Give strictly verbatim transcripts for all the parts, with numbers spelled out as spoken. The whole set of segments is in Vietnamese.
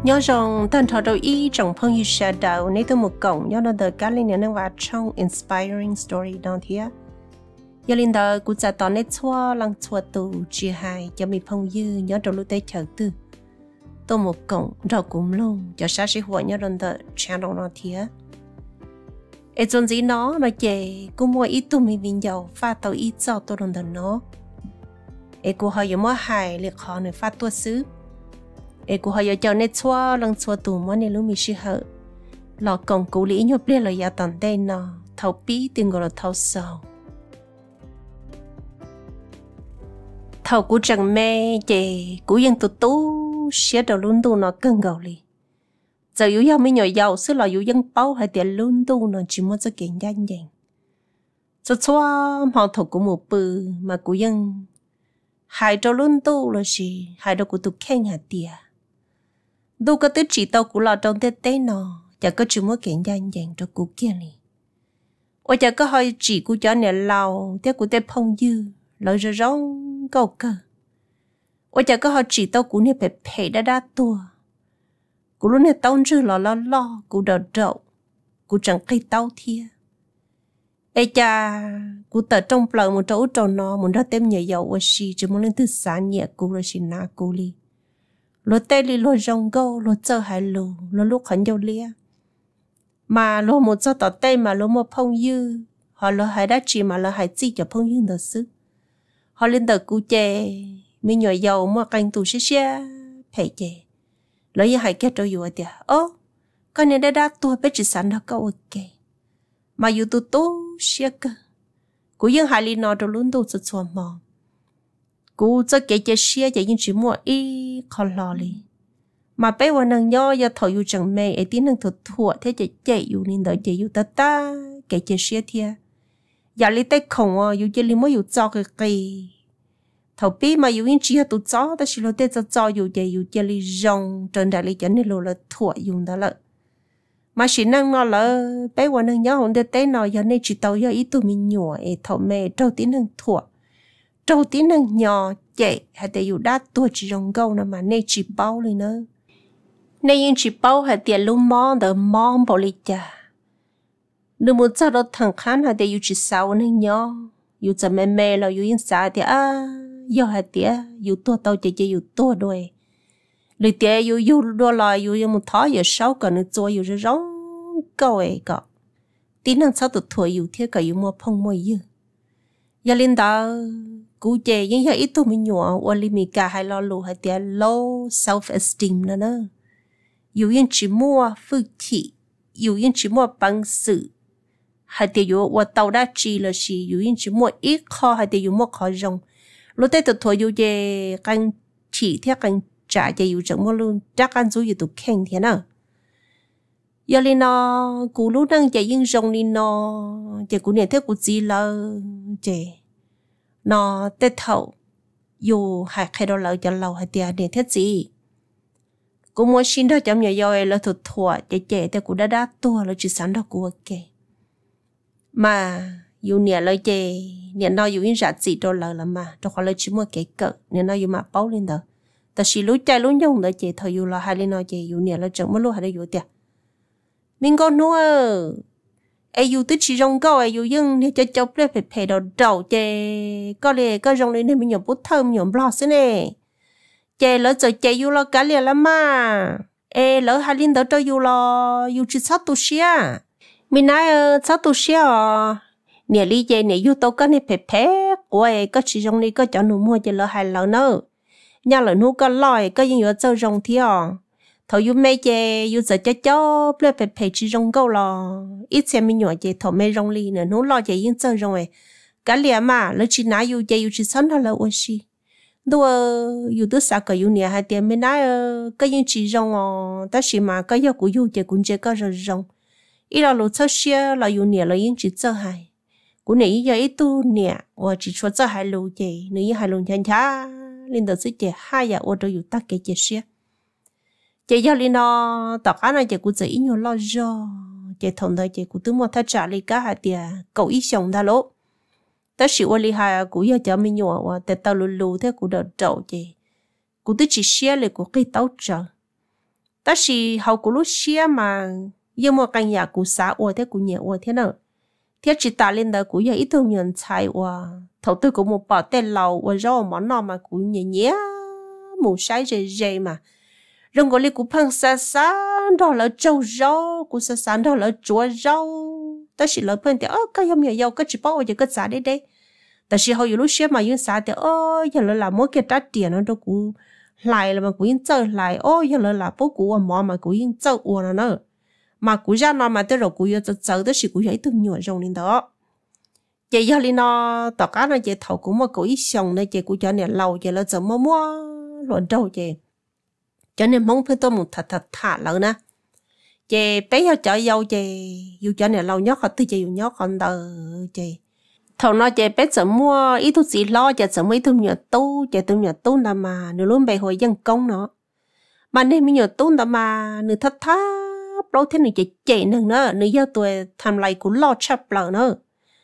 nhớ rằng tên thọ đầu ý trong phong như sẽ đầu nếu tôi một cổng nhớ nó được cá lên những vào trong inspiring story đó thì á giờ linh đời cũng sẽ tỏ nét xóa lăng xóa tù chia hai cho mình phong như nhớ đầu lúc tới chờ tư tôi một cổng rồi cũng luôn cho sát sĩ hội nhớ lần đời channel nó thì á ấy chuyện gì nó nó chè cũng mua ít tụi mình bình giàu pha tàu ít cho tôi lần đời nó ấy cũng hơi giống mua hài liệt họ này pha tua xứ ấy cũng hơi cho nên xóa lăng xóa tù mà nên lúc mình sẽ hở lọ cổng cũ lý nhộp lên là giá tận đây nó thấu bí tiếng gọi là thấu sầu thầu của chẳng mẹ chị của dân tụt tú xé đầu luôn tu nó cân gầu li giờ yếu giàu mới nhỏ giàu xứ là yếu dân bao hay tiền luôn tu nó chỉ muốn cho kiện danh danh cho xóa họ thầu của một bự mà của dân hai đầu luôn tu là gì hai đầu của tụi khen hạt tiền đâu có tới chỉ tao của là trong tết tết nó chả có chỉ muốn kiện danh danh cho của kia li ôi chả có hơi chỉ của cho nè lao tiếc của tết phong dư lời rồi rong câu cơ ôi chả có họ chỉ tao cú này phải phải đã đa tua cú lúc này tao chưa lo lo lo cú đợt đậu cú chẳng cây tao thia ê cha cú tờ trong bờ một chỗ trò nó muốn ra tem nhảy dầu ở xì chỉ muốn lên từ sáng nhẹ cú rồi xì na cú li lo tê li lo rong câu lo chơi hai lù lo lúc khẩn dầu lia mà lo một số tờ tê mà lo một phong dư họ lo hai đá chỉ mà lo hai chi cho phong dư được sức họ lên tờ cú chè mình nhỏ giàu mà canh tù xí xí phải chè lấy như hai cái trâu dùa tiệt ô con này đã đã tua bé chỉ sẵn đó câu ok mà dù tu tu xí cơ cú dân hai li nọ trâu luôn tu sụt sụt mò cú cho cái chè xí chạy những chuyện mua y khó lo li mà bé quan năng nhỏ giờ thổi dù chẳng mê ấy tiếng năng thuật thua thế chạy chạy dù nên đợi chạy dù ta ta cái chè xí thiệt giờ li tay khổng à dù chơi li mới dù cho cái kỳ thầu bí mà dù in chỉ tụt gió ta chỉ lo tết cho cho dù chơi dù chơi li rong trên đại li chân nên lo là thua dùng đó là mà chỉ năng nó là bé quan năng nhớ hôm tết tết nó giờ này chỉ tàu giờ ít tụi mình nhỏ ấy thầu mẹ trâu tí năng thua trâu tí năng nhỏ chạy hay để dù đắt tuổi chỉ rong câu nữa mà này chỉ bao li nữa này in chỉ bao hay tiền luôn mò đỡ mò bỏ li cha nếu muốn cho nó thằng khán hay để yêu chỉ sao nên nhớ yêu cho mẹ mẹ là yêu yên xa thì à yêu hạt tía yêu tua tao chỉ chỉ yêu tua đôi lời tía yêu yêu đua lại yêu yêu một thó yêu sáu còn nữa cho yêu rồi rong câu ấy cả tí năng sao tụt tuổi yêu thiết cả yêu mua phong mua yêu giờ lên đó cú chè những giờ ít tụi mình nhỏ ôn li mi cả hay lo lù hay tía low self esteem nữa nữa yêu yên chỉ mua phước thị yêu yên chỉ mua bằng sự hay tiêu dụ và tàu đã chỉ là gì dụ như chỉ một ít kho hay tiêu dụ một kho rong lúc đấy tụi thôi dụ về căn chỉ theo căn trả cho dụ chẳng một luôn chắc ăn dụ dụ tụi khen thế nào giờ lên nó cú lúc đang chạy yên rong lên nó chạy cú này theo cú gì là chạy nó tết thầu dù hay khai đó lợi cho lâu hay tiền để thiết gì cú muốn xin đó chấm nhiều rồi là tụt thua chạy chạy theo cú đã đã tua là chỉ sẵn đó cú ok mà dù nè lời chè nè nói dù in rạt gì đâu lời là mà đâu phải lời chỉ mua cái cỡ nè nói dù mà bao lên đó ta chỉ lúa chè lúa nhung lời chè thời dù là hai lên nói chè dù nè là chẳng mất lúa hai đây dù tiệt mình con nuôi ai dù tức chỉ rong câu ai dù dân nè cho chọc lên phải phải đầu đầu chè có lẽ có rong lên nên mình nhổm bút thơm nhổm lò xí nè chè lỡ giờ chè dù lo cả liền lắm mà ê lỡ hai lên đó cho dù lo dù chỉ sát tu xia mình nói sao tôi xíu nè lý gì nè yêu tôi có nè phê phê của ấy có chỉ trong này có cho nó mua cho lỡ hai lỡ nữa nhà lỡ nó có lòi có những người chơi rong thì à thầu yêu mấy chè yêu giờ cho cho ple phê phê chỉ rong câu lo ít xem mình nhỏ chè thầu mấy rong li nữa nó lo chè những chơi rong ấy cả liền mà lỡ chỉ nói yêu chè yêu chỉ sống thôi là ôi xí đua yêu tôi sao cái yêu nè hai tiền mình nói có những chỉ rong à ta chỉ mà có yêu của yêu chè cũng chè có rồi rong ít là lúa chơi xia là yêu nè là yên chỉ chơi hai, cú này giờ ít tu nè, và chỉ cho chơi hai lúa gì, nếu như hai lúa chăn chá, lên đầu sẽ chơi hai giờ, và tôi yêu tắc cái chơi xia, chơi giờ lên nó, tất cả này chơi cú chơi ít nhiều lo do, chơi thằng đó chơi cú tự mua thắt trả lại cả hai tiền, cậu ít xong đã lỗ, ta chỉ qua li hai cú giờ cho mình nhỏ, và tại tao lù lù thế cú đợt trâu chơi, cú tự chỉ xia lại cú cái tao chờ. ta chỉ hậu của lúc xia mà nhưng mà căn nhà của xã ủa thế của nhà ủa thế nào thế chỉ ta lên đó của nhà ít thông nhận chạy ủa thầu tư của một bảo tên lầu ủa rau món nọ mà của nhà nhé một sai dễ dễ mà rồi gọi là của phăng xa xa đó là trâu rau của xa xa đó là chúa rau ta chỉ là phăng thì ơ cái hôm nhà giàu cái chỉ bảo giờ cái giá đấy đấy ta chỉ hậu lúc xia mà những xã thì ơ giờ là làm mỗi cái trả tiền nó đâu cũng lại là mà cũng yên chơi lại ôi giờ là là bố của mỏ mà cũng yên chơi ủa nó nữa mà cũng ra nó mà tới rồi cũng yên chơi chơi tới sự cũng vậy tôi nhiều rồi nên đó chị giờ lên nó tất cả nó chị thầu cũng mà cũng ít xong này chị cũng cho nên lâu chị là怎么mua rồi đâu chị cho nên mong phải tôi một thật thật thả lợn nè chị bé giờ chợ dâu chị yêu cho nên lâu nhóc họ tôi chị yêu nhóc còn đờ chị thầu nó chị bé怎mua ít thuốc gì lo chị怎mấy thuốc nhựa tu chị tu nhựa tu là mà nếu luôn bày hồi dân công nó mà nên mình nhựa tu là mà nếu thắt thá đâu thế này chị chị nữa nữa nếu giờ tuổi tham lại cũng lo chấp lợn nữa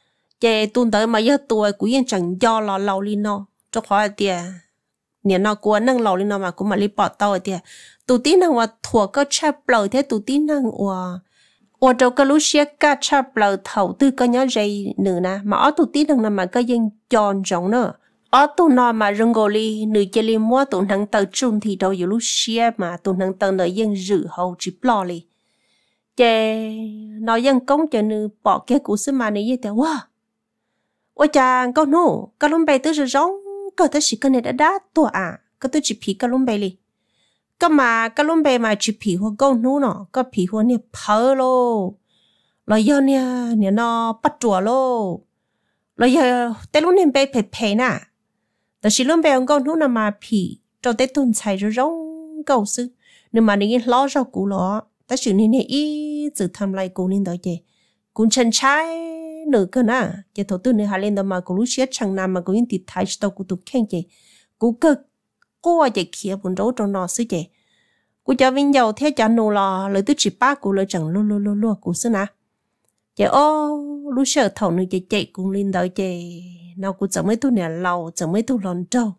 chị tu tới mà giờ tuổi cũng yên chẳng do lo lâu đi nó cho khỏi tiền nhà nó của năng lâu đi nó mà cũng mà đi bỏ tàu tiền tụ tí năngว่าถั่วก็chấp lợn thế tụ tí năngว่า我这个路线嘎差不了头对个人人呢嘛，我都听到那么个人讲中呢，我都那么人个里女这里么都能到中地都有路线嘛，都能到那人日后去不了哩。这那人讲就你把个故事嘛，你也得哇，我讲个喏，个龙背都是容，个都是个你的大多啊，个都是皮个龙背哩。ก็มาก็ล้มไปมาจีผีหัวก้นนู้นเนาะก็ผีหัวเนี่ยเพอโลแล้วยอเนี่ยเนี่ยนอปัดจัวโลแล้วยอแต่ล้มเนี่ยไปเผยๆน่ะแต่สิล้มไปเอาก้นนู้นน่ะมาผีเจ้าแต่ตุนใส่ร้องเก่าซื้อเนี่ยมาเนี่ยล้อเจ้ากูล้อแต่สิ่งนี้เนี่ยอีจะทำไรกูนี่ต่อเจกูฉันใช้หนึ่งกันนะจะถอดตัวเนี่ยหาเล่นต่อมากูรู้เสียช่างนำมากูยิ่งติดท้ายตัวกูตุกแข่งเจกูเกิดcô chỉ kia buồn rối trong nó xí chị, cô cho vinh dầu theo cho nô lò lời tứ chỉ ba cô lời chẳng lu lu lu lu cô xí nè, chị ô lúc sợ thầu nữa chị chị cũng lên đợi chị, nào cô chẳng mấy tu nhà lâu chẳng mấy tu lon trâu,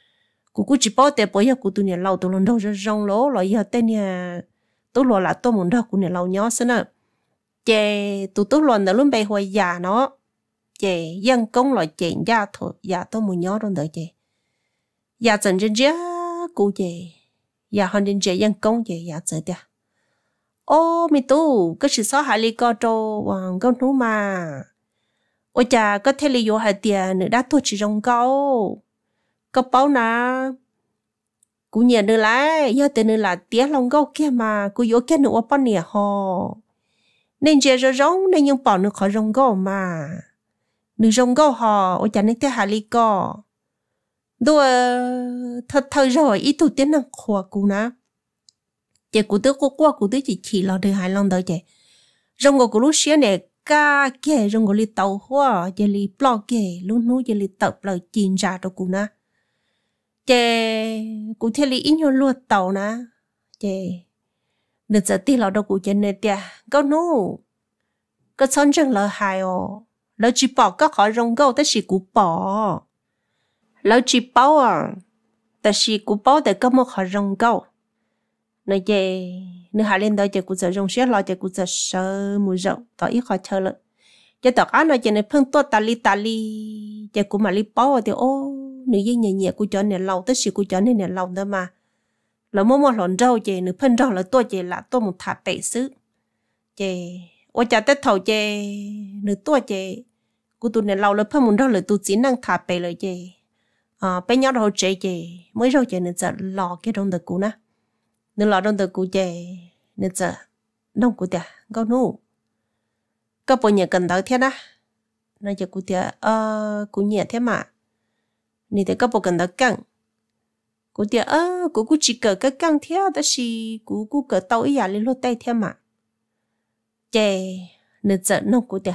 cô cô chỉ bảo để bây giờ cô tu nhà lâu tu lon trâu rồi rong lố rồi giờ tên nhà tu lò là tu muốn đâu cô nhà lâu nhó xí nè, chị tu tu lon đã luôn bay hồi già nó, chị dân công là chị già thôi già tôi muốn nhó trong đợi chị. Dạ chân chân chứ cô chị dạ hoàn chân chị dân công chị dạ chơi tiệt ô mi tu cái sự xóa hại li co trâu hoàng công thú mà ôi chà có thể li vô hại tiền nữa đã thôi chỉ rong câu có bao na cú nhẹ nữa lại giờ tiền nữa là tiếc lòng câu kia mà cú vô kia nữa bao nhiêu họ nên chị rồi rong nên nhưng bỏ nữa khỏi rong câu mà nữa rong câu họ ôi chà nên thế hại li co đua thật thật rồi ít tu tiếng năng khoa cú ná chị cú tớ cô qua cú tớ chỉ chỉ là được hai lần đó chị trong cái cú lúc xưa này ca kia trong cái li tàu hoa chị li blog kia lúcนู้chị li tập lời chín ra đó cú ná chị cú theo li ít nhiều luật tàu ná chị được giờ tí là đâu cú chị này tiệt câu nô cái son chân là hai ồ là chỉ bỏ các họ trong câu tới chỉ cú bỏ lão chỉ bảo à,แต่是古bảo的根本还人高，那些你还领导就古在用些老就古在手木肉，到一下车了，就到俺那就那碰多大力大力，就古嘛力包的哦，你一年年古叫你老，但是古叫你年老的嘛，老么么乱肉就你碰着了多就啦，多么他背死，就我家的头就你多就，古都年老了碰么着了都只能他背了就。à bây giờ đâu chơi chơi mới rồi chơi nên giờ lò cái trong đời cũ nè nên lò trong đời cũ chơi nên giờ nông cũ tiệt có nô có bao nhiêu cần tới thế na nên giờ cũ tiệt ờ cũ nhẹ thế mà nên thì có bao cần tới căng cũ tiệt ờ cũ cũ chỉ cỡ cái căng thế đó là cũ cũ cỡ tàu ý à lên lô tay thế mà chơi nên giờ nông cũ tiệt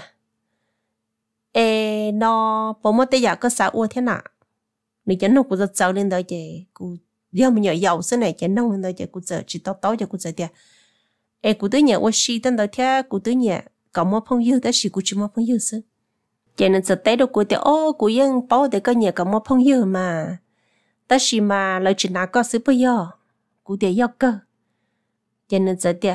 ê nó bao nhiêu tay giờ có sao uo thế nào nếu chẳng nó cũng rất giàu lên đó chị cũng giờ mình nhỏ giàu thế này chẳng nông lên đó chị cũng giờ chỉ tao tao cho cũng giờ tiệt em cũng tới nhà tôi xí tên đó thế cũng tới nhà có một phong yêu đó chỉ cũng chỉ một phong yêu chứ cho nên giờ tới đâu cũng tiệt ô cũng yên bảo để cái nhà có một phong yêu mà đó chỉ mà lời chuyện nào có sự bây giờ cũng tiệt yêu cơ cho nên giờ tiệt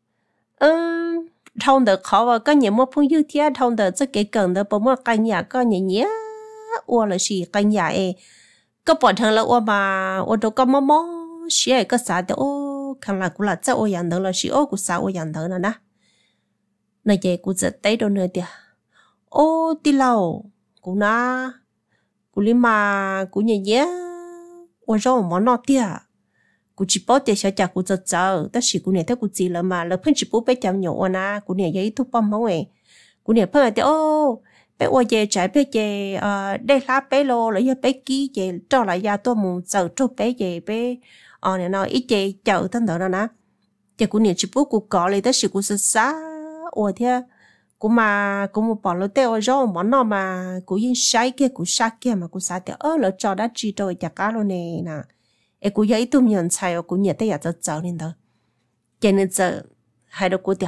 ừm thông được khó và có nhiều mua phong yêu thiệt thông được rất cái cần được bố mua căn nhà có nhẹ nhẹ ua là gì căn nhà ấy có bọn thằng là ua mà ua đâu có mò mò xí có sao thì ô khăn là cũng là chắc ua nhận được là xí ô cũng sao ua nhận được nữa nè này vậy cũng rất tới đâu nữa tiệt ô đi lâu cũng na cũng đi mà cũng nhẹ nhẹ ua rồi món nọ tiệt cũng chỉ bảo để cho cha cũng rất giàu,但是cũng này theo cũng chỉ là mà là phân chỉ bảo bé chăm nhỏ na, cũng này giấy thuốc bom máu ấy, cũng này phân thì ô bé ua về trái bé về ờ đây lá bé lô lấy bé ký về cho lại gia tôi muốn giàu cho bé về bé ờ này nó ít về giàu thân đó nè, thì cũng này chỉ bảo cũng có lấy 但是 cũng rất xa, ua thế cũng mà cũng một bỏ lỡ teo rồi món nào mà cũng yên sai kia cũng sai kia mà cũng sai thì ơ lỡ cho đã chỉ rồi chả cá luôn nè nè em cũng thấy tụi mình xài ở cũng nhận thấy giờ giàu lên đó cho nên giờ hai đứa cô tiệt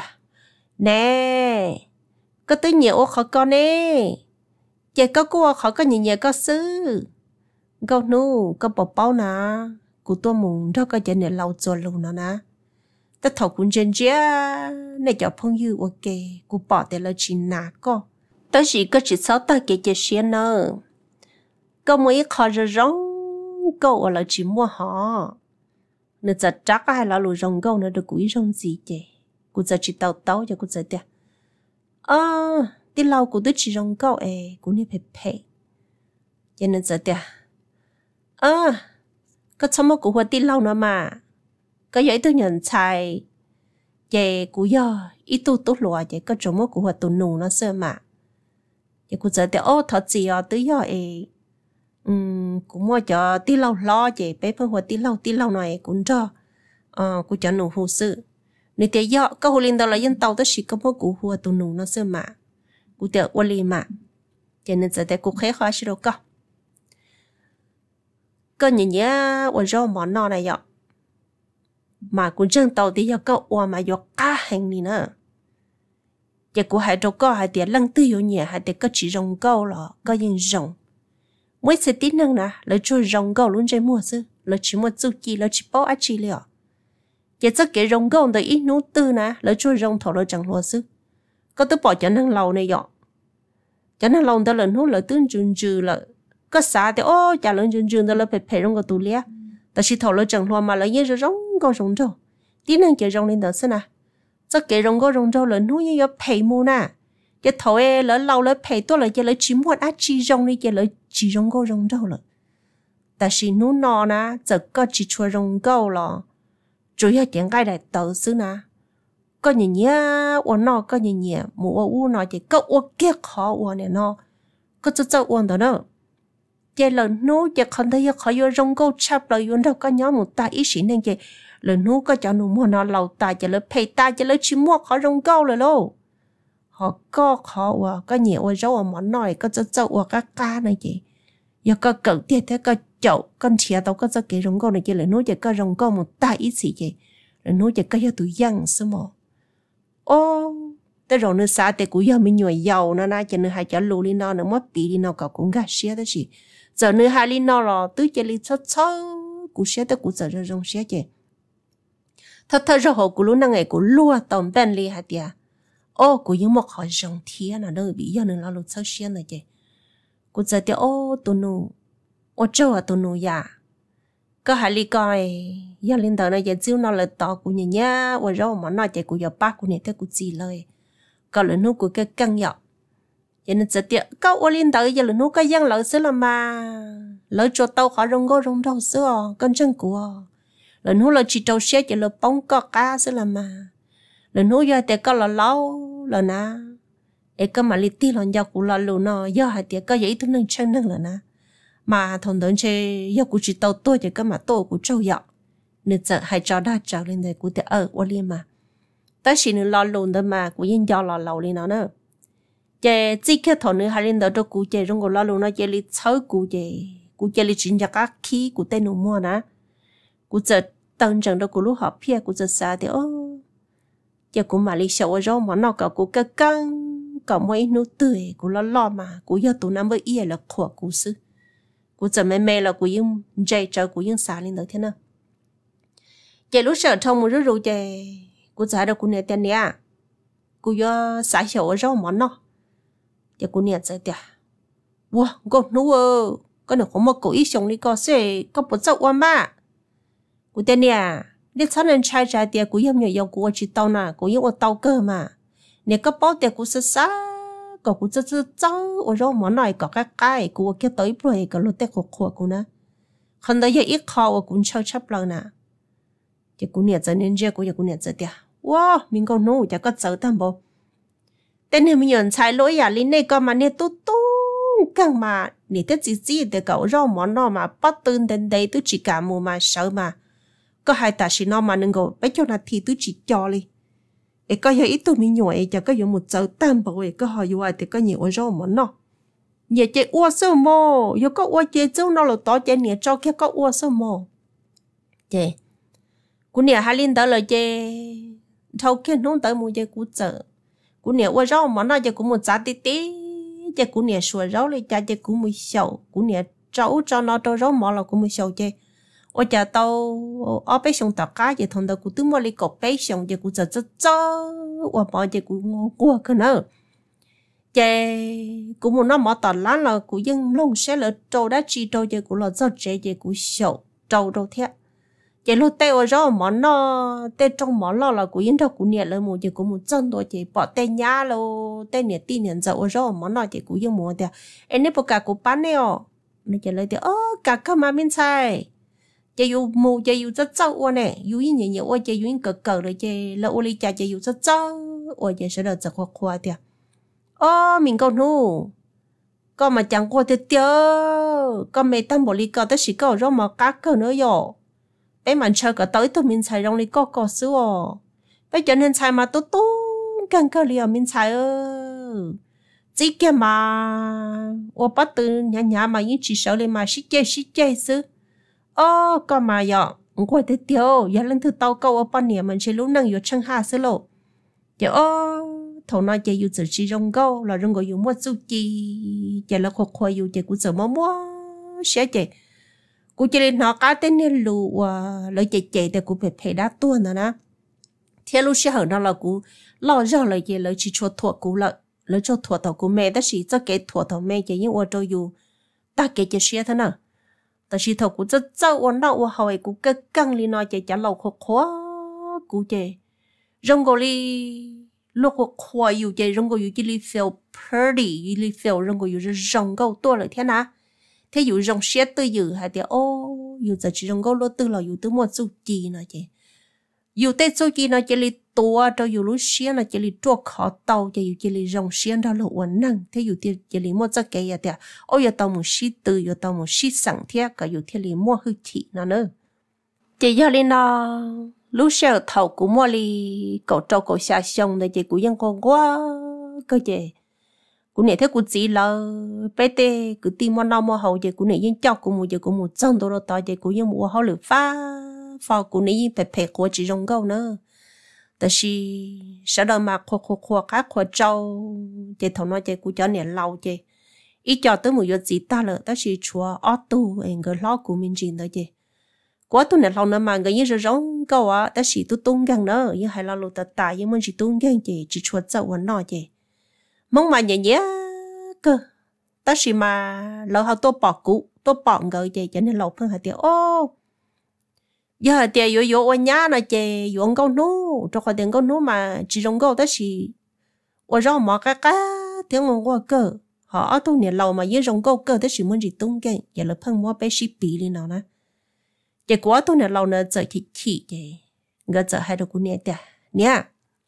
nè có tới nhiều khó con nè giờ có cô khó có nhiều nhiều có sư có nu có bọc bao nè của tôi muốn đó có chuyện này lâu rồi luôn nữa nè ta thầu cũng chân chứ này cho phong yêu ok của bỏ để là chuyện nà co tới chỉ có chỉ sáu ta cái chuyện xuyên nữa có mấy khó rồi rong câu là chỉ mua họ nên giờ chắc hay là lùi rong câu nó được quý rong gì chứ cũng giờ chỉ tàu tàu cho cũng giờ tiệt à đi lâu cũng được chỉ rong câu ấy cũng như phải phải cho nên giờ tiệt à có chăm một cũng hoa đi lâu nữa mà có vậy tôi nhận xài về cũng do ít tu tốt lúa vậy có chăm một cũng hoa tu nụ nó sơ mà vậy cũng giờ tiệt ô thật gì à tới giờ ấy um cũng mua cho tí lâu lo chị bé phân hoạt tí lâu tí lâu này cũng cho ờ cũng cho nụ hồ sơ nếu thế giờ có hồ linh đâu là dân tàu tới chỉ có một cú hoa tụ nụ nó sơ mà cũng được qua li mà cho nên giờ đây cũng khé khó xí đâu có có những nhá ở rau món nọ này vậy mà cũng chân tàu thì giờ có qua mà giờ cá hành này nữa giờ cũng hay đâu có hay tiền lăng tư nhiều nhẹ hay tiền có chỉ rồng câu là có những rồng mỗi sự tin năng nè lấy cho rồng gạo luôn trên mua sư lấy chỉ mua chu kỳ lấy chỉ bao ác chi liệu giờ chắc cái rồng gạo đời ít nút tư nè lấy cho rồng thổ lấy chẳng mua sư có tôi bỏ cho năng lầu này dọ cho năng lầu đó là nút lấy tương chừng chừng là có啥thì ô trả lần chừng chừng đó là phải phải rồng cái tủ lia tại chỉ thổ lấy chẳng mua mà lấy như rồng gạo rồng trâu tin năng cái rồng lên đó sư nè chắc cái rồng gạo rồng trâu là nút như vậy phải mua nè cái thổi lỡ lâu lỡ phải tôi là chỉ lấy chỉ muốn ác chi rong đi chỉ lấy chỉ rong câu rong đâu rồi,但是nó nọ nè giờ có chỉ cho rong câu rồi, chủ yếu tiếng cái này tự xứ nè, có những nhá, uốn nọ có những nhá, mua uốn nọ chỉ có uốn kia khó uốn này nọ, có chút chút uốn đó nữa, chỉ là nó chỉ không thấy khó uốn rong câu chắp lại uốn đâu có nhóm một ta ý xin nên chỉ là nó có cho nó mua nó lâu ta chỉ lấy phải ta chỉ lấy chỉ mua khó rong câu rồi luôn họ có khó quá có nhiều ở rau ở món nồi có cho chậu ở các cá này chị giờ có cẩn tiết thế có chậu con chia tao có cho cái rong câu này chị lại nói chỉ có rong câu một tay ít gì chị lại nói chỉ có cho tụi dân sao mà ô tới rồi nữa xa thì cũng giờ mình nhồi dầu nó na cho nên hai cháu lù đi nó nó mất tí đi nó có cũng gạt xé đó chị giờ nữa hai đi nó rồi tứ chỉ đi chó chó cũng xé tới cũng giờ rồi rong xé chị thật thật rồi họ cũng lúc năng ngày cũng lua tầm bên li hả tiệt ô cô những một họ rong thiên là nơi bị giờ nên là lụt sâu xuyên rồi chứ cô giờ thì ô tụi nụ ô châu à tụi nụ ya có hai lý coi giờ lên đầu này giờ chiếu nó là to của nhà nhá ô rau mà nói chạy của giờ bác của nhà thế của gì lời có lần nụ của cái căng nhọ cho nên giờ thì có ô lên đầu giờ lần nụ cái giang lợi xứ là mà lợi cho tao họ rong go rong đâu xứ con chân của lần nụ là chỉ trâu xe chỉ là bóng có cá xứ là mà lần nô giờ thì có là lâu là na, em có mà lịch ti là giờ cũng là lâu nó giờ hay thì có giấy thứ năng chân năng là na, mà thằng đến chơi giờ cũng chỉ tàu tôi thì có mà tôi cũng trâu dọ, nên giờ hay cho đa trào lên đây cũng thì ở qua liền mà, tới khi nữa lo luôn đó mà cũng yên do lo lâu lên nó nữa, chơi chỉ cái thằng nữa hay lên đó cho cũng chơi trong cái lo luôn nó chơi lịch xấu cũng chơi cũng chơi lịch chính các khí cũng tên nó mua na, cũng giờ tận trận đó cũng lúc họ phía cũng giờ xa thì ô giờ cũng mà đi sầu rau mà nó cả cũng cái căng cả mấy nụ tươi cũng lo lo mà cũng giờ tụi năm với ý là khổ cũng sư cũng giờ mẹ mẹ là cũng yên dây cho cũng yên xả lên được thế nào chị lúc sợ thông một rú rú chị cô giải được cô nè tiền nè cô yo xài hiểu ở rau món nó chị cô nè giải tiền wow cô nuôi có được có một cổ ý sống đi có sẽ có một dậu qua mà cô tiền nè để sáng nên trai trai tiền cô yếm nhiều yêu cô chỉ tao nè cô yếm ở tao cơ mà nè có bao tiền cô sẽ xá có cô sẽ sẽ cháu ở rau món này có cái cái cô kia tới rồi có lúc tiền của cô cô nè không đấy ít khó cũng chơi chấp lần nè chị cô nè cho nên giờ cô giờ cô nè cho tiền wow mình còn nô chả có cháu tam bộ tên này mình nhận sai lỗi à linh này có mà nè tốt tốt càng mà nè tết gì gì để cậu rau món nó mà bắt tên đến đây tôi chỉ cả mùa mà sợ mà có hai ta chỉ nó mà đừng có bây giờ là thì tôi chỉ cho đi ấy có giờ ít tôi mình nhỏ ấy chả có dùng một cháu tam bộ ấy có hỏi dù ai thì có nhiều rau món nó nhà chị uo sơ mồ giờ có uo chị châu nó là to chị nè cho kia có uo sơ mồ chị cô nè hai linh đó là chị thâu kia nông tới mua chị cú chợ cô nè uo rau mà nó chị cũng một giá tí tí chị cô nè sủa rau lên cha chị cũng một sầu cô nè cháu cho nó cho rau mỏ là cũng một sầu chị uo cha tao ở bên sông tàu cá chị thằng đó cũng cứ mua lấy cột bên sông chị cũng chợ chợ chợ uo bỏ chị cũng ngon quá cơ nữa chị cũng muốn nó mở tàu lá là cũng dân long sẽ là trâu đã chi trâu chị cũng là do chị chị cũng sầu trâu đâu thế chị lúc tê ở đó món nó tê trong món lo là cũng yên đâu cũng nhẹ lên một chị cũng một chân thôi chị bỏ tê nhá lo tê nhẹ tin nhận dậu ở đó món nó chị cũng yên một thì em nên bỏ cả cũng bán nè nên chị lấy thì ơ cả các mà bên sai chị yêu mù chị yêu rất sâu nè yêu yên nhẹ nhẹ ôi chị yêu yên cờ cờ rồi chị là ôi cha chị yêu rất sâu ôi chị sẽ là rất khoa khoa thì ơ mình còn nu con mà chẳng qua thì tiêu con mẹ tâm bỏ đi cờ tới chỉ cờ đó mà cá cờ nữa rồi bé mình chơi cả tới tụi mình xài trong đi có có xíu bé cho nên xài mà tốt tốt càng cơ liền mình xài ơ chỉ kia mà ô bắt từ nhà nhà mà những chỉ sợ lên mà xích chơi xích chơi xứ ô con mà giờ quay tới tiêu giờ lên thứ tàu câu ở bên nhà mình chơi lúc năng vừa chân ha xứ lộ giờ ô thầu nói chơi vừa chỉ chỉ rong câu là rong câu vừa mua su chi giờ là khoa khoa vừa chơi cũng sợ mua mua sẽ chơi cô chỉ lên nó cá tên nên lù lời chạy chạy để cô phải phải đá tuôn nữa nè theo lúc sẽ hở nó là cô lo ra lời gì lời chỉ cho thuộc cô lợi lời cho thuộc tàu cô mẹ đó chỉ cho cái thuộc tàu mẹ chỉ những ô tô dù ta cái chỉ xe thế nào ta chỉ thầu cô rất giàu ổn đâu và hỏi cô cái căng li nói chạy trả lâu khó khó cô chạy rong gọi li lúc khó khó dù chạy rong gọi dù chỉ li feel pretty li feel rong gọi dù rong gọi tua lại thế nào thế dụ rong xe tư dữ hay thì ô dụ giờ chỉ rong câu lô tư là dụ tư một số chi nó chứ dụ tết số chi nó chỉ li tua cho dụ lúc xe nó chỉ li tua khó tàu cho dụ chỉ li rong xe đó là uẩn năng thế dụ thì chỉ li một cái cái thì ô giờ tàu một xí tư giờ tàu một xí sẵn thế cả dụ thì li mua hư thị nó nữa chỉ giờ li nó lúc xe thầu cũng mua li cậu trâu cậu xa sông để chỉ cũngยังcòn quá cơ chứ cô này thấy cô chỉ là bé tê cứ tìm món nào mua hậu vậy cô này yên chọc cô mua vậy cô mua chân đồ to vậy cô yên mua hậu lửa pha pha cô này yên phải phải cô chỉ rong câu nữa,แต่是sau đó mà khoa khoa khoa khác khoa trâu vậy thằng nó vậy cô cho nè lâu vậy ít cho tới một giờ gì ta là đó là chúa auto anh cái lo của mình gì đó vậy quá tôi nè lâu nữa mà cái như rồi rong câu á đó là tôi tung gang nữa như hay là lụt tài nhưng mà chỉ tung gang vậy chỉ chúa cháu anh nói vậy mong mà nhẹ nhẹ cơ ta chỉ mà lỡ họ tôi bỏ cụ tôi bỏ người vậy cho nên lộc hơn hả tiệt ô giờ tiệt yếu yếu ở nhà này chè yếu câu nô cho khỏi tiền câu nô mà chỉ trong câu ta chỉ ở rau mà cá cá tiếng ngon quá cơ họ tôi nè lầu mà dưới trong câu cơ ta chỉ muốn gì tung cái giờ là phân mua bé ship bị đi nào nè chè quá tôi nè lầu nè giờ thịt thịt vậy người giờ hay được cô nè tiệt nè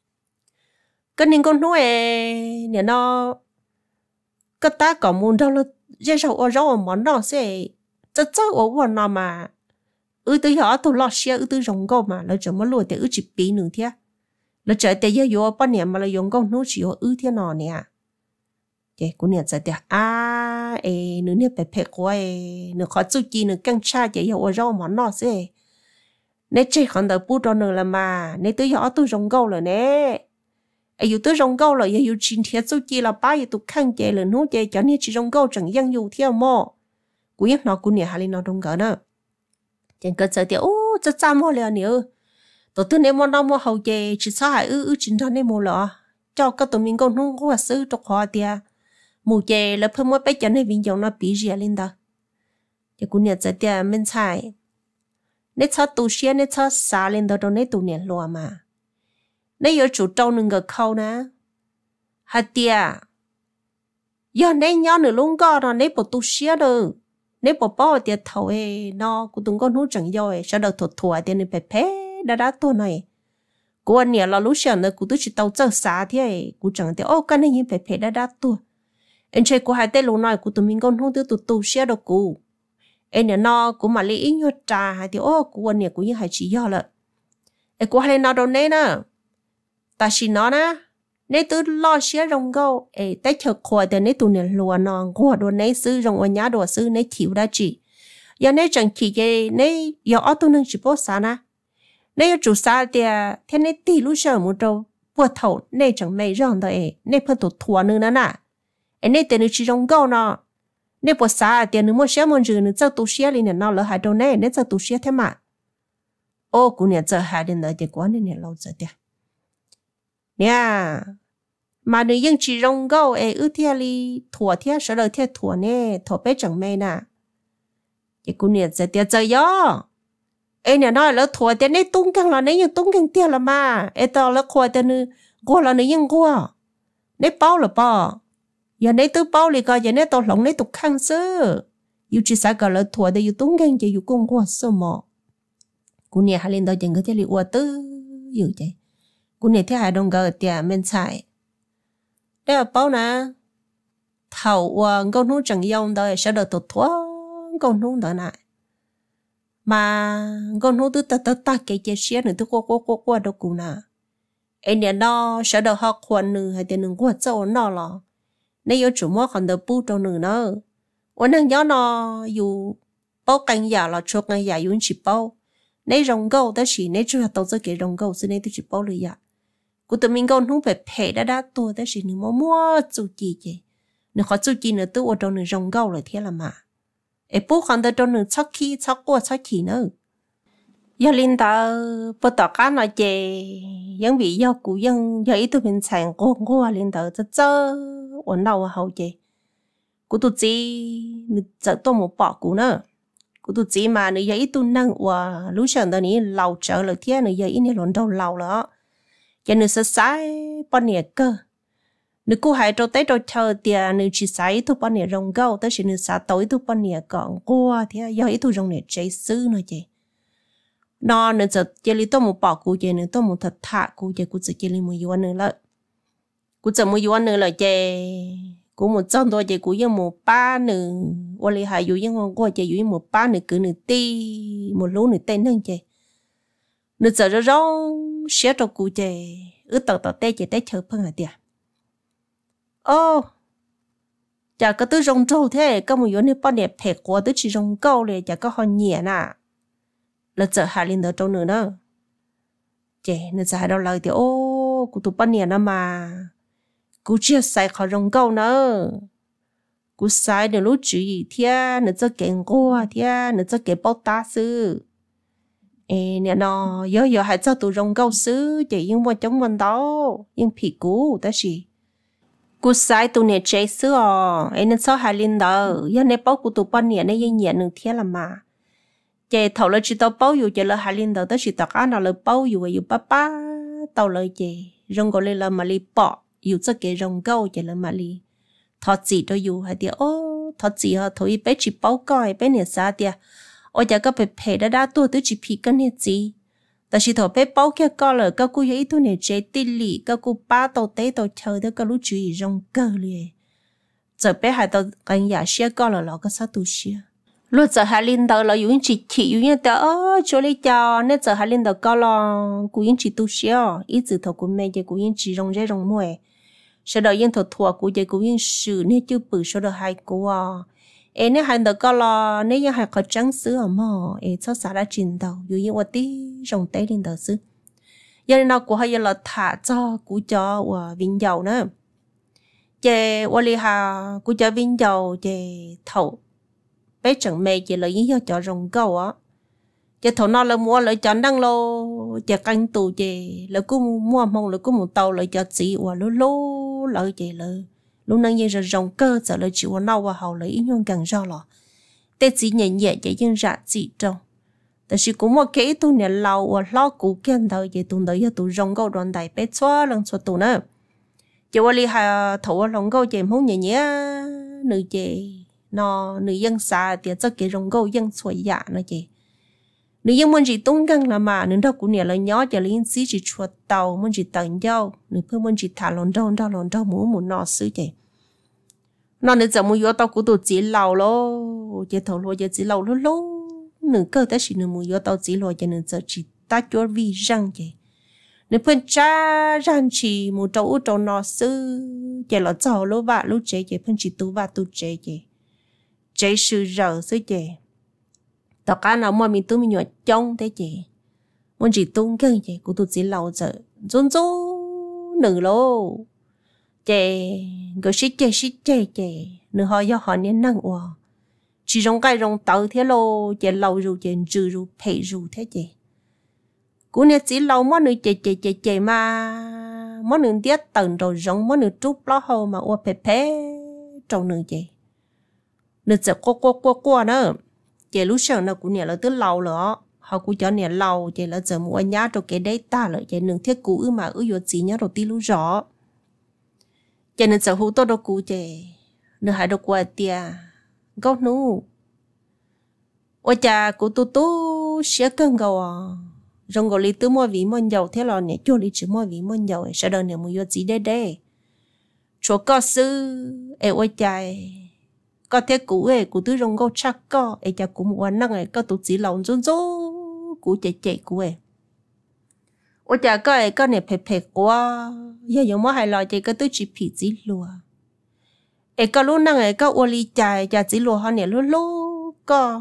cái nên con nói nè nó cái ta có muốn đâu là dễ sao ở đâu mà nó sẽ rất rất ở ngoài nào mà ư từ họ tôi lo xe ư từ rong câu mà là chồng mà lùi thì ư chỉ bị nữa thế là trời thì giờ vô bao nhiêu mà là rong câu nó chỉ ở ư thế nào nè cái cô nè giờ thì à ê nữa nè phải phải coi nữa khó chịu chi nữa căng cha vậy ở đâu mà nó sẽ nè chơi còn đợi bút đó nữa là mà nè từ họ tôi rong câu rồi nè ai yêu tới rong câu là yêu chín thiệt số chi là ba yêu tụ khăn chè là nô chè cho nên chỉ rong câu chẳng yang yêu theo mò cú nhắc nó cú nhẹ hà lên nó đông cỡ nữa trên cơ sở thì ô rất cha mò liền nữa tụi tôi nên mua đâu mua hậu về chỉ sao hại ư ư chính đó nên mua lọ cho các tụi mình con không có sư trong họ tiệt mua về là phải mua bé cho nên viên dầu nó bị gì lên đó thì cũng nhận ra tiệt mình xài nên cho tụi xe nên cho xả lên đó rồi nên tụi nhận lúa mà nên giờ chủ trâu nương cái khâu nè hạt tiệt giờ nên nhau nửa luôn có rồi nên bộ tụi xe được nên bộ bao tiệt thầu ấy nó cũng tụi con hút chẳng rồi sau đó thua thua tiệt nên phải phê đã đã tuổi này cô anh nhớ là lúc sáng nữa cô tôi chỉ tàu chơi xa thế cô chẳng thể ô cái này như phải phải đã đã tuổi anh chơi cô hai tên lúc này cô tụi mình con không được tụi tụi xe đâu cô anh nhớ nó cô mà lấy ít nhớ trà hai thì ô cô anh nhớ cô như hai chỉ do là anh cô hai nó đâu nè nè ta chỉ nó nè nè tôi lo xe rong câu ấy tới chờ khoa thì nè tụi nè lùa nó cô đồ nè sư rong ở nhà đồ sư nè chịu đã chỉ giờ nè chẳng chỉ cái nè giờ ở tụi nè chỉ bỏ xa nè nếu chủ xã thì thế này tỷ lúc sau một trâu bùa thầu này chẳng mấy rong đấy này phân tổ thua nữa nè nè này tiền nó chỉ rong câu nó nếu bùa xã thì nó mua xe mua rừng nó cho tổ xe lên nó lỡ hai đâu này nếu cho tổ xe thế mà ô cô nhà cho hai đến nơi thì quá nên nhà lâu rồi đấy nè mà nếu những chỉ rong câu ấy ư thế li thua thế sợ đời thế thua nè thua bé chẳng mấy nè thì cô nhà cho tiền chơi gió em nhà nói là thua tiền này tung căng là này nhưng tung căng tiền là mà em tao là khoa tiền nữa qua là này nhưng qua này bao là bao giờ này tôi bao thì coi giờ này tao lòng này tục khăn sơ yêu chỉ sao cả là thua để yêu tung căng chỉ yêu công qua sao mà cô nhà hai lên đó chẳng có thể liệu qua tư yêu vậy cô nhà thế hai đồng gờ tiền mình xài đây là bao nè thầu con hú chẳng yêu đâu sẽ được tụt thua con hú đó này mà con hú tôi ta ta ta cái chế xe nữa tôi qua qua qua qua đâu cũng nè anh nhà đó sẽ được học quan nữa hay tiền nữa qua châu nó là nếu như chủ mua còn được bù cho nữa nữa anh đang nhớ nó dù bao canh giả là cho canh giả dùng chỉ bao nếu rong câu đó chỉ nếu chưa đầu tư cái rong câu thì nếu tôi chỉ bao lười giả của tụi mình con hú phải phe đã đã tua đó chỉ nữa mua mua chú chi chứ nữa khó chú chi nữa tôi ở trong nữa rong câu là thế là mà ấy bố khăn đó trong nương chắc khí chắc qua chắc khí nữa giờ linh ta bắt đầu cá nói chè những vị do cụ dân giờ ít tụi mình sang cô cô linh ta cho cho ổn đâu hậu chè cụ tụi chị giờ tôi một bỏ cụ nữa cụ tụi chị mà nữa giờ ít tụi năng và lúc sáng đó ní lâu trở lại thế nữa giờ ít này lần đầu lâu đó giờ nữa sẽ sai bao nhiêu cơ nếu cô hãy cho tới cho chờ tiền nếu chỉ sai thu bao nhiêu rong câu tới chỉ nếu sai tối thu bao nhiêu còn qua thì giờ ít thu rong này cháy xứ nữa chứ nó nếu giờ chỉ lấy tôi một bỏ cô chứ nếu tôi một thật thà cô chứ cô chỉ lấy một yuan nữa là cô chỉ một yuan nữa là chứ cô một trăm đôi chứ cô dùng một ba nữa hoặc là hai yuan ngon qua chứ dùng một ba nữa cứ nữa ti một lúa nữa tên hơn chứ nếu giờ rồi rong xé cho cô chứ ước tao tao té chứ té chờ phân hả tiệt ô chả có tôi rong trâu thế có một vấn đề bao nhiêu phải qua tôi chỉ rong câu này chả có họ nhẹ nè là giờ hai linh đó trâu nữa đó chị nên giờ hai đâu lời thì ô cụ tụi bao nhiêu nữa mà cụ chia sẻ họ rong câu nữa cụ sai được lúc chỉ thia nữa cho kẹn qua thia nữa cho kẹn bao ta sư ê nè nó giờ giờ hai cho tụi rong câu sư chị nhưng mà chống mình đâu nhưng bị cũ đó gì cú sai tụi này chơi xưa anh nên sao hai linh đó giờ này bao của tụi bạn này này nhẹ nương thế là mà chơi thầu là chỉ tao bao dù chơi là hai linh đó tới chỉ tao ăn là bao dù dù ba ba tao lời chơi rong gọi lên là mà li bỏ dù cho cái rong câu chơi là mà li thọ gì đó dù hay đi ô thọ gì hả thôi bé chỉ bao coi bé này sao đi ôi giờ có bé bé đã đã tuổi tới chỉ phi cái này gìแต่สิถอดไปเป้าแค่ก็เลยก็กูยังอีตัวเนี่ยเจติลีก็กูป้าตัวเต้ตัวเธอเด็กก็รู้จุยรงเกเลยจะไปหาตัวกันอยากเชื่อก็เลยเราก็สัตว์เชื่อรู้จะหาลินเดอร์เราอยู่ยังจิตที่อยู่ยังแต่เออช่วยเลยจ้าเนี่ยจะหาลินเดอร์ก็ลองกูยังจิตตัวเชื่ออีจิตถอดกูไม่จะกูยังจิรงใจรงมวยsau đóยังถอดถั่วกูจะกูยังสื่อเนี่ยจื้อปื้sau đóให้กูอ่ะเอ็นเนี่ยหันเด็กก็รอเนี่ยยังให้เขาจังซื้อหม้อเอ็นชอบสารจินเดาอยู่ยังว่าที่รงเต้ลินเดอซื้อยังเรากูให้ยังเราถ่าจอกูจอว่าวิญญาณนะเจวันลีฮากูจะวิญญาณเจเถ่าไปจังเมย์เจเลยยัง要จอรงเก้าอ่ะเจ giờ thầu nó là mua lại chọn đăng lô giờ canh tù chị là cũng mua mong là cũng một tàu lại cho chị và lô lô lại chị là lúc năng như rồi rồng cơ giờ lại chịu nào và hậu lại ít nhon càng rõ lọ tết chỉ nhẹ nhẹ chị dân rạ chị trongแต่สิกูมั่วเก๋ตัวเนี่ยเราว่าล้อกูเกี่ยนเธอจะตัวเดียวตัวรองก็โดนได้เป็ดชัวลังชัวตัวน่ะจะว่าลีหาถั่วรองก็เจมหูเนี่ยเนี่ยnữ chị nó nữ dân xa thì cho cái rong câu dân xoay dạ nó chị nữ dân muốn chỉ tung căng là mà nữ đâu cũng nhớ là nhỏ cho liên sĩ chỉ chuột tàu muốn chỉ tận nhau nữ phương muốn chỉ thả lon đâu đâu lon đâu muốn muốn nọ xứ chị nó nữ giờ muốn vô tàu của tụi chị lầu lo chị thầu lo chị lầu lo lo nữ cơ tới chỉ nữ muốn vô tàu chỉ lo cho nữ giờ chỉ ta cho vì răng chị nữ phương cha răng chỉ muốn trâu út trâu nọ xứ chị là giàu lúa vạ lúa chế chị phương chỉ tu vạ tu chế chị chế sự rờ xứ chị tất cả nào mà mình tu mình nhọ trong thế chị muốn chỉ tung cái chị của tôi chỉ lâu giờ run run nữ lô chị cứ xí chị xí chị chị nữ họ do họ nên năng hòa chỉ trong cái trong tàu thế lô chị lâu rồi chị trừ rồi phải rồi thế chị của nè chỉ lâu món nữ chị chị chị chị mà món nữ tiết tận rồi giống món nữ trúc lo hồ mà ô phê phê trong nữ chị nữ sẽ qua qua qua qua nữa chị lúc sau nó cũng nhớ là từ lâu rồi họ cũng cho nhớ lâu chị là giờ mua nhá cho cái đấy ta lại chị nương thiết cũ mà ư vô gì nhá đầu tiên lúc rõ chị nên giờ hú tôi đâu cũ chị nương hãy đâu qua tia gốc nú ôi cha của tôi tôi sẽ cân gầu à rong gầu lý từ mua vị mua dầu thế là nhẹ cho lý chỉ mua vị mua dầu sau đó nhẹ mua vô gì đấy đấy chỗ có sư ê ôi cha có thể cũ ấy cũ từ rong gầu chắc có ấy cha cũng muốn năng ấy có tụt chỉ lòng run run cũ chạy chạy cũ ấy ôi cha có ấy có này phê phê quá giờ dùng mua hai loại chạy có tụt chỉ phì chỉ lùa ấy có lúc năng ấy có ô ly chạy cha chỉ lùa họ này lúc lúc có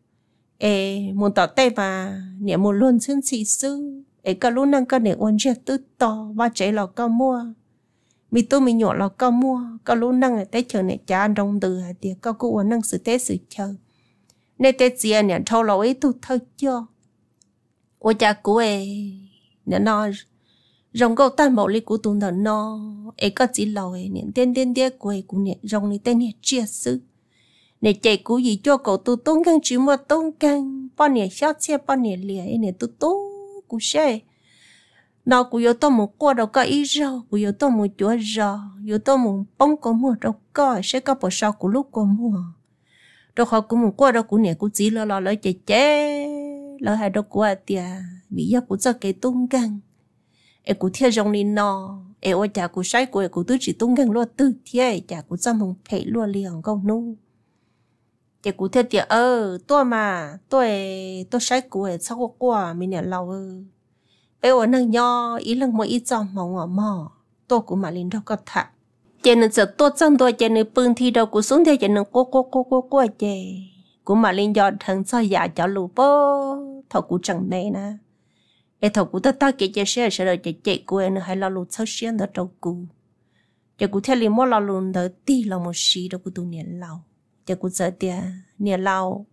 ấy muốn tỏ tay mà này muốn luôn xin xì sư ấy có lúc năng có này ôn chuyện tứ to và chạy lò có mua mi tôi mi nhỏ là có mua có lúc năng ở tết chờ này cha đông từ hả tiệt có cụ năng sự tết sự chờ nên tết gì này thâu lâu ấy tôi thôi chưa ôi cha cụ ấy nó nó rong câu tan bảo lý của tôi nó nó ấy có chỉ lâu ấy nên tên tên tên của ấy cũng này rong này tên này chia sứ này chạy cụ gì cho cậu tôi tốn căng chỉ một tốn căng bao nhiêu xót xe bao nhiêu lìa ấy này tôi tốn cụ xe nó cũng có tôi một qua đâu có ý rồi cũng có tôi một chỗ rồi có tôi một bông có mua đâu có sẽ có bộ sau của lúc có mua đâu họ cũng một qua đâu cũng nè cũng chỉ là lo lấy chế chế lỡ hai đâu qua tiệt bị giáp cũng cho cái tung căng em cũng theo dòng đi nó em ơi chả cũng sai của em cũng tôi chỉ tung căng luôn tư thế chả cũng cho mình phải luôn liền con nu chả cũng theo tiệt ơ tôi mà tôi tôi sai của em sau qua mình nè lâu ơ bé ở nơi nhỏ ý lần mỗi ít trong mong ở mò tôi cũng mà lên đó có thật cho nên giờ tôi trong tôi cho nên bưng thi đâu cũng xuống theo cho nên cô cô cô cô cô chè cũng mà lên do thằng sao giả cho lù bơ thầu cũng chẳng mẹ nè em thầu cũng tất ta kể cho xe sẽ đợi chạy chạy của em hay là lù sao xuyên đó đâu cũng cho cũng theo liền mỗi là lù đó tí là một xí đâu cũng tụi nhẹ lâu cho cũng sợ tia nhẹ lâu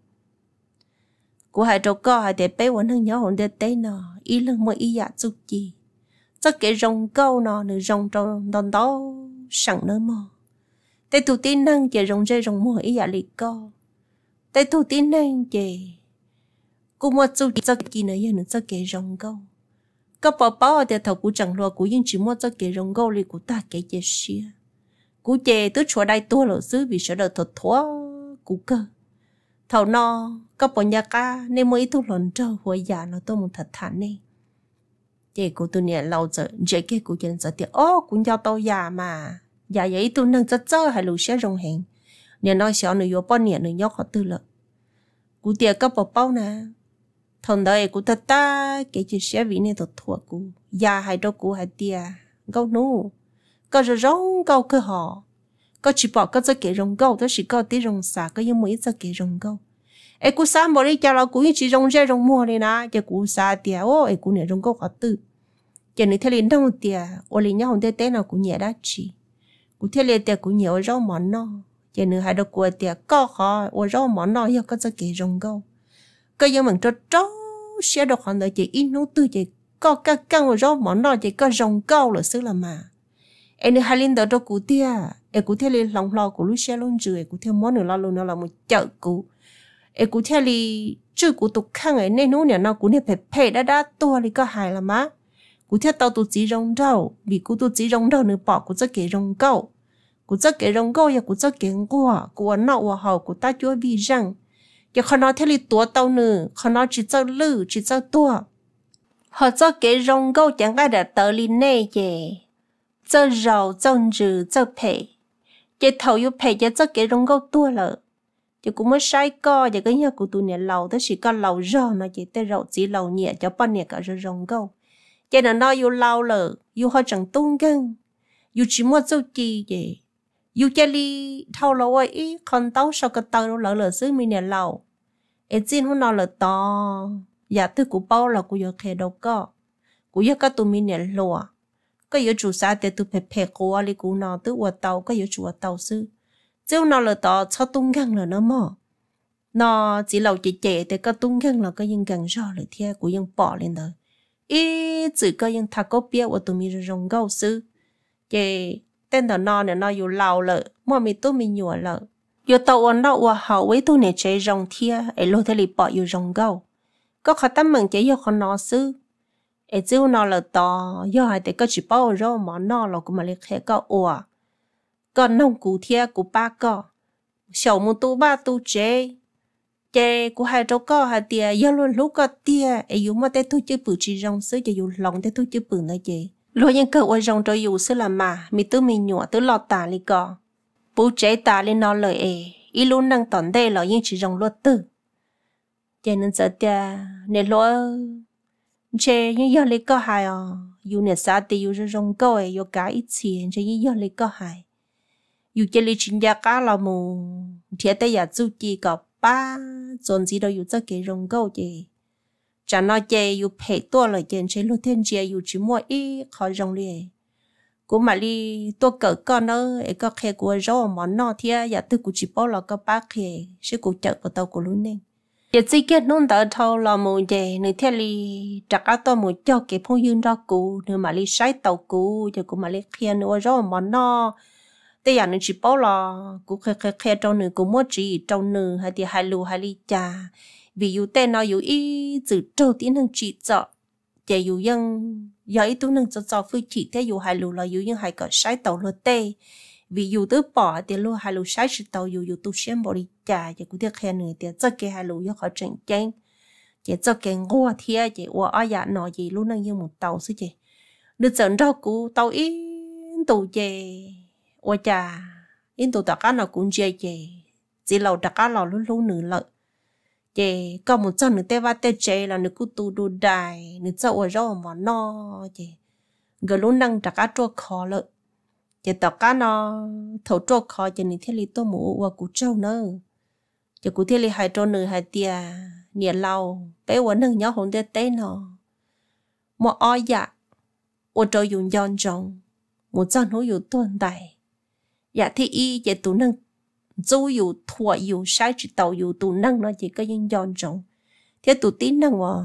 của hai trâu co hai để bé vẫn hơn nhỏ hơn để té nọ ý lần mỗi ý dạ chút gì chắc cái rong câu nọ nữa rong trong đòn đó sẵn nữa mà để tụi tin năng chỉ rong dây rong mua ý dạ lì co để tụi tin năng chỉ cũng mua chút chắc gì nữa giờ nữa chắc cái rong câu các bà bảo để thầu cũng chẳng lo cũng nhưng chỉ mua chắc cái rong câu lì của ta cái gì xia cũng chè tới chỗ đây tôi là xứ vì sợ đời thật thua cũng cơ thầu no có bọn nhà ca nên mới thu lần trâu hồi già nó tôi muốn thật thản đi chị của tôi nè lâu giờ chị kia của chị giờ thì ô cũng cho tôi già mà già vậy tôi nâng rất chơi hay lù xe rong hẹn nè nói xéo nữa vô bọn nè nữa nhóc họ tư lợi của tiệt có bỏ bao nè thằng đời của ta ta cái chị xe vì nên thật thua của già hay đâu của hay tiệt câu nú câu rồi rong câu cơ họ có chỉ bỏ có cho cái rong câu đó chỉ có tí rong xả có những mấy cho cái rong câu ấy cú sáng bỏ đi cho nó cú chỉ rong rơi rong mua đi nè cho cú xả tiệt ô ấy cú này rong câu khó tư cho nên theo liền đông tiệt ô liền nhau hôm tết tết nào cú nhẹ đã chỉ cú theo liền tiệt cú nhiều rau món no cho nên hai đứa cú tiệt có khó ô rau món no yêu có cho cái rong câu có những mình cho cho xe được hoàn đời chỉ ít nấu tư chỉ có cái căng rồi rõ món đó chỉ có rong cao là xứ là mà em đi hai linh đó đâu cụ tia em cụ theo lên lòng lo của lúc xe luôn rồi cụ theo món nữa lo luôn nó là một chợ cụ em cụ theo li chứ cụ tục khang ấy nên nấu nhà nó cụ nên phải phải đã đã tua li có hài là má cụ theo tao tụ chỉ rong đâu vì cụ tụ chỉ rong đâu nữa bỏ cụ rất kể rong cao cụ rất kể rong cao ya cụ rất kể qua cụ nọ và hậu cụ ta chúa vì rằng giờ họ nói theo li tua tao nữa họ nói chỉ cho lư chỉ cho tua họ cho kể rong cao chẳng ai đã tới li nè vậy cho rau cho rừ cho phe cái thầu yêu phe cho cho cái rong gấu tua lợ chỉ cũng mới sai co giờ cái nhà của tụi nhà lầu đó chỉ có lầu rau nó chỉ tới rau chỉ lầu nhẹ cho bao nhiêu cả rong gấu cho nên nó yêu lầu lợ yêu họ chẳng tung gan yêu chỉ muốn cho chi vậy yêu cho đi thầu lầu ấy còn tao sao cái tao lợ lợ xứ mình nhà lầu em xin hôm nào là to giờ tôi cũng bao là cũng yêu khe đâu có cũng yêu cái tụi mình nhà lùa có yếu chủ xã để tụi phải phải qua đi cũng nào tụi ở tàu có yếu chủ ở tàu sư chứ nào là tao cho tung găng là nó mò nó chỉ lâu chỉ trẻ để có tung găng là có những găng rõ lại theo của những bỏ lên đó ý chỉ có những thằng có biết ở tụi mình rong gấu sư cái tên đó nó này nó yếu lâu了mà mình tụi mình nhiều了yếu tàu ở đâu ở hậu với tụi này chơi rong theo ấy lâu thế li bỏ yếu rong gấu có khả tâm mình chỉ yếu khó nó sư ấy chứ nó là to do hai để có chỉ bao rồi mà nó là cũng mà lấy khé có ủa còn nông cụ thia của ba có sầu một tu ba tu chế chế của hai cháu có hai tia do luôn lúc có tia ấy dùng mà để thu chữ bự chỉ rong sứ cho dùng lòng để thu chữ bự nữa chứ rồi những cậu ở rong cho dùng sứ là mà mi tư mi nhọ tư lọt tà li có bố chế tà lên nó lời ấy ý luôn năng tòn đây là những chỉ rong luật tư cho nên giờ tia nên lo chế những giờ lấy có hại à, dù nè sao thì dù rong câu ấy, dù cả ít tiền chế những giờ lấy có hại, dù chế lấy chuyện gia cá là mù, thiệt tới giờ chú chỉ có ba, còn gì đâu dù cho cái rong câu chế, chẳng nói chế dù phải tua lời chế chế lúc thiên chế dù chỉ mua ít khó rong liền, cũng mà đi tua cỡ con nữa, ấy có khe của rau món nọ thiệt, giờ tôi cũng chỉ bảo là có ba khe, sẽ cũng chợ của tao cũng luôn nên. giờ chỉ kết nôn đỡ thâu là một đề người theo li chắc ở tôi một cho cái phong dương đó cũ nữa mà li sai tàu cũ giờ cũng mà li khen nữa rồi mà nó bây giờ nó chỉ bảo là cũng khe khe khe trong nữa cũng mất chỉ trong nữa hay thì hai lù hai li trà vì dù tên nó dù ý từ đầu tiên năng chỉ cho giờ dù dân giờ ý tôi năng cho cho phi chỉ thế dù hai lù là dù dân hai cái sai tàu luôn tê vì dù tôi bỏ thì luôn hai lũ sai sự tàu dù dù tôi xem bỏ đi trả thì cũng tiếc khen nữa thì cho cái hai lũ do họ tranh tranh chỉ cho cái ngô thia chỉ qua ở nhà nọ gì luôn đang như một tàu chứ chị được dẫn ra cú tàu in tàu gì qua trả in tàu tất cả nó cũng chơi chị chỉ lâu tất cả lâu luôn luôn nữa lợi chị có một chân nữa tê va tê chơi là nữa cứ tu đu đài nữa cho ở đó mà no chị người luôn đang tất cả cho khó lợi chỉ tất cả nó thấu trộn khó cho nên thiết lý tô mũ và cú trâu nữa chỉ cú thiết lý hai trâu nữa hai tia nhiệt lâu bé vẫn nâng nhau hồn tê tê nó một oi dạ một trâu dùng giòn trồng một chân hú dùng tuần tài dạ thì y chỉ tụ nâng dù dùng thua dùng sai chỉ tàu dùng tụ nâng nó chỉ có những giòn trồng thế tụ tín nâng mà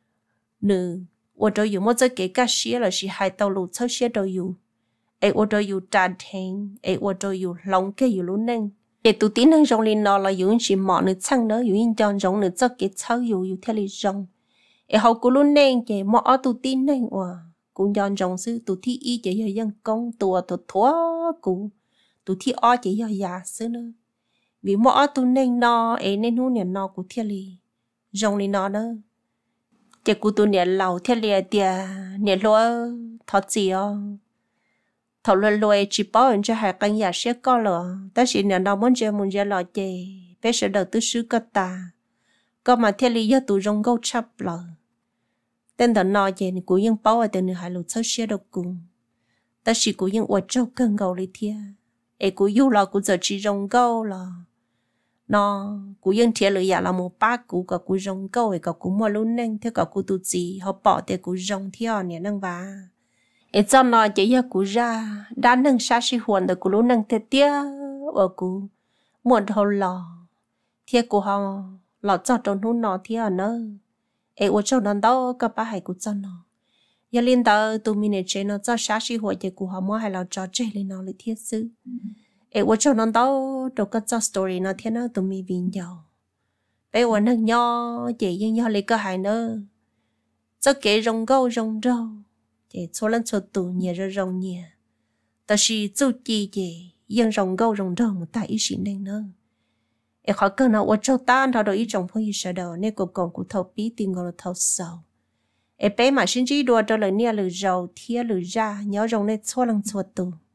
nữ một trâu dùng một cái cái cá xía là chỉ hai tàu lụt sau xía trâu dùng ai ở đâyอยู่tràn thành ai ở đâyอยู่lòng cáiอยู่luôn nên để tụi tin năng rong lên nó làอยู่chỉ mỏ nữa chăng nữaอยู่in tròn rong nữa cho cái cháuอยู่อยู่theo lý rong ai họ cũng luôn nên cái mỏ tụi tin nên哇cũng tròn rong sư tụi thi y chỉ là dân công tụi tụi thua cũng tụi thi o chỉ là già sư nữa vì mỏ tụi nên nó ai nên hú nè nó cũng theo lý rong lên nó đó chỉ cũng tụi nè lầu theo lý tiề nè lo thoát gì à thầu lôi lôi chỉ bảo anh cho hai căn nhà sẽ có lọ, ta chỉ nhận đâu muốn chơi muốn chơi lọ chơi, bé sẽ đầu tư sư có ta, có mà theo lý do tụi rong gấu chắp lọ, tên thằng nọ chơi thì cũng ยัง bảo ở tên người hai lũ sáu xe đâu cùng, ta chỉ cũng ยัง ở châu cơn gấu đi thia, ấy cũng yêu lọ cũng giờ chỉ rong gấu lọ, nó cũng ยัง theo lời là một ba cũng có cũng rong gấu ấy có cũng mua luôn nên theo có cũng tụi gì họ bỏ thì cũng rong theo nè năng vả ấy cho nó chỉ là cú ra đã nâng xa xí huồn được cú lúc nâng thế tia ở cú muốn thâu lò thiệt cú họ lò cho trong nút nó thiệt ở nơi ê ô châu nó đâu các bà hay cũng cho nó giờ liên tờ tụi mình này chơi nó cho sáng sĩ hội thì của họ mua hay là cho chơi lên nó lấy thiết sự ê ô châu nó đâu đâu có cho story nó thế nó tụi mình bình giàu bé ô nó nhỏ chị nhưng nhỏ lấy cái hay nữa cho cái rong gâu rong râu chị số lần số tụ nhiều rồi rong nhiều ta chỉ chú chị chị nhưng rong gâu rong râu một tại ý xin nên nữa em khó cần nào ở châu tan thao đồ ý trong phong ý sợ đầu nên cô còn cụ thầu bí tìm ngồi thầu sầu em bé mà xin chỉ đùa cho lời nia lời giàu thia lời ra nhớ rong nên xóa lăng xóa tù